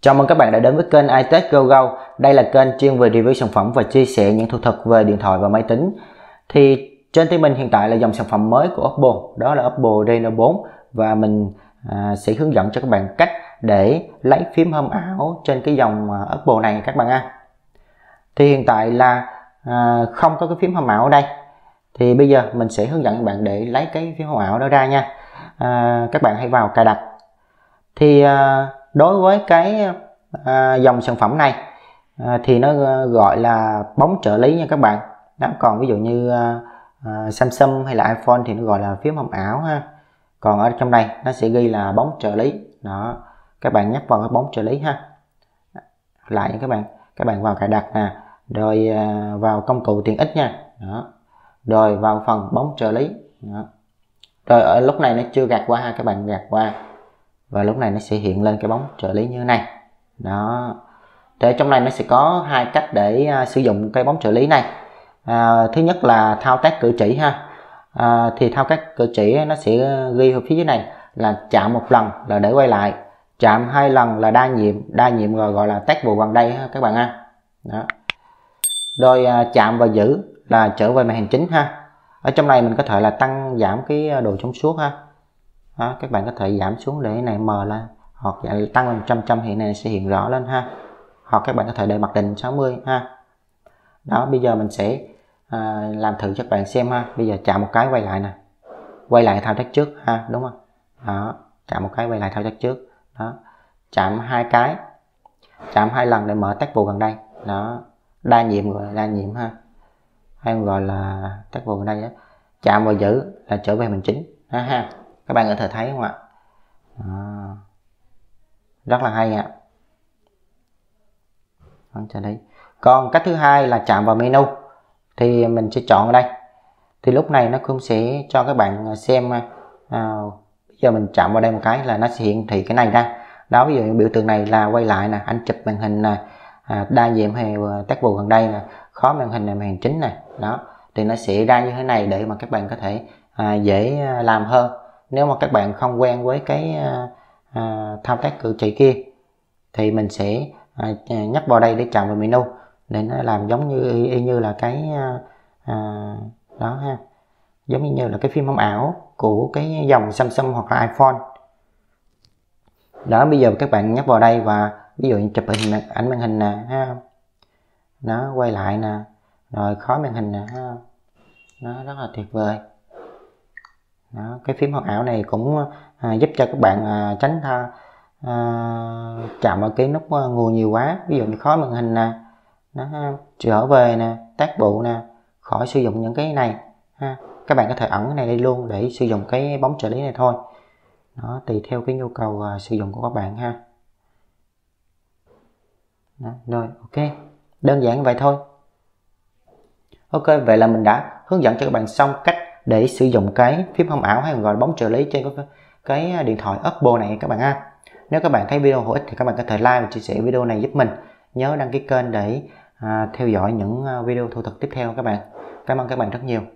Chào mừng các bạn đã đến với kênh iTech Go Go. Đây là kênh chuyên về review sản phẩm và chia sẻ những thủ thuật về điện thoại và máy tính. Thì trên tay mình hiện tại là dòng sản phẩm mới của Oppo, đó là Oppo Reno 4, và mình sẽ hướng dẫn cho các bạn cách để lấy phím home ảo trên cái dòng Oppo này các bạn ạ. Thì hiện tại là không có cái phím home ảo ở đây. Thì bây giờ mình sẽ hướng dẫn các bạn để lấy cái phím home ảo đó ra nha. Các bạn hãy vào cài đặt. Thì đối với cái dòng sản phẩm này thì nó gọi là bóng trợ lý nha các bạn. Đó, còn ví dụ như Samsung hay là iPhone thì nó gọi là phím home ảo ha. Còn ở trong này nó sẽ ghi là bóng trợ lý. Đó, các bạn nhấp vào cái bóng trợ lý ha. Lại nha các bạn vào cài đặt nè, rồi vào công cụ tiện ích nha. Đó, rồi vào phần bóng trợ lý. Đó. Rồi ở lúc này nó chưa gạt qua ha, các bạn gạt qua và lúc này nó sẽ hiện lên cái bóng trợ lý như thế này. Đó, thì trong này nó sẽ có hai cách để sử dụng cái bóng trợ lý này. Thứ nhất là thao tác cử chỉ ha. Thì thao tác cử chỉ nó sẽ ghi ở phía dưới này là chạm một lần là để quay lại, chạm hai lần là đa nhiệm rồi gọi là tách vào gần đây ha các bạn ha. Đó, rồi chạm và giữ là trở về màn hình chính ha. Ở trong này mình có thể là tăng giảm cái độ trong suốt ha. Đó, các bạn có thể giảm xuống để này mờ lên, hoặc tăng lên 100 hiện này sẽ hiện rõ lên ha, hoặc các bạn có thể để mặc định 60 ha. Đó, bây giờ mình sẽ làm thử cho các bạn xem ha. Bây giờ chạm một cái quay lại nè, quay lại thao tác trước ha, đúng không? Đó, chạm một cái quay lại thao tác trước. Đó, chạm hai cái, chạm hai lần để mở tách vụ gần đây. Đó, đa nhiệm gọi là đa nhiệm ha, hay gọi là tách vụ gần đây đó. Chạm và giữ là trở về mình chính ha. Các bạn có thể thấy không ạ? Rất là hay ạ. Còn cách thứ hai là chạm vào menu, thì mình sẽ chọn ở đây. Thì lúc này nó cũng sẽ cho các bạn xem. Bây giờ mình chạm vào đây một cái là nó sẽ hiển thị cái này ra. Đó, ví dụ như biểu tượng này là quay lại nè, anh chụp màn hình nè, đa nhiệm hay tác vụ gần đây nè, khó màn hình này, màn hình chính nè. Đó, thì nó sẽ ra như thế này để mà các bạn có thể dễ làm hơn. Nếu mà các bạn không quen với cái thao tác cử chỉ kia thì mình sẽ nhấp vào đây để chạm vào menu để nó làm giống như y như là cái đó ha, giống như là cái phím home ảo của cái dòng Samsung hoặc là iPhone. Đó, bây giờ các bạn nhấp vào đây và ví dụ như chụp ảnh màn hình nè ha, nó quay lại nè, rồi khóa màn hình nè ha, nó rất là tuyệt vời. Đó, cái phím home ảo này cũng giúp cho các bạn tránh chạm vào cái nút nguồn nhiều quá, ví dụ như khóa màn hình nè, nó trở về nè, tác vụ nè, khỏi sử dụng những cái này ha. Các bạn có thể ẩn cái này đi luôn để sử dụng cái bóng trợ lý này thôi. Đó, tùy theo cái nhu cầu sử dụng của các bạn ha. Đó, rồi ok, đơn giản vậy thôi. Ok, vậy là mình đã hướng dẫn cho các bạn xong cách để sử dụng cái phím home ảo hay còn gọi là bóng trợ lý trên cái điện thoại Oppo này các bạn ha. Nếu các bạn thấy video hữu ích thì các bạn có thể like và chia sẻ video này giúp mình. Nhớ đăng ký kênh để theo dõi những video thủ thuật tiếp theo các bạn. Cảm ơn các bạn rất nhiều.